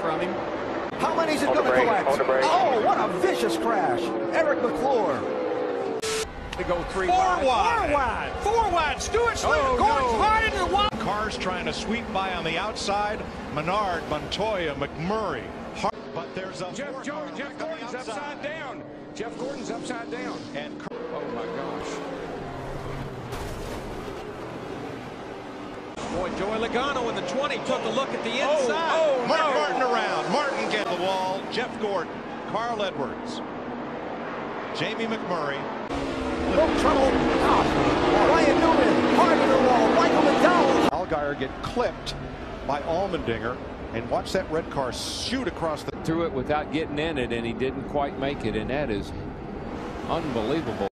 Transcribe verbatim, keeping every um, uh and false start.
from him. How many's it going to collect? Oh, what a vicious crash. Eric McClure. To go three Four wide. wide. Four wide. Four wide. Stewart Slater Oh, going no. wide into the wide. Cars trying to sweep by on the outside. Menard, Montoya, McMurray. Hart, but there's a Jeff, Jordan, Jeff Gordon's upside down. Jeff Gordon's upside down. And Oh my gosh. Boy, Joey Logano in the twenty took a look at the inside. Oh, oh Mark no. Martin around. Martin get the wall. Jeff Gordon, Carl Edwards, Jamie McMurray. No trouble. Oh, Ryan Newman, hard to the wall. Michael McDowell. Allgaier get clipped by Allmendinger, and watch that red car shoot across the. Threw it without getting in it, and he didn't quite make it, and that is unbelievable.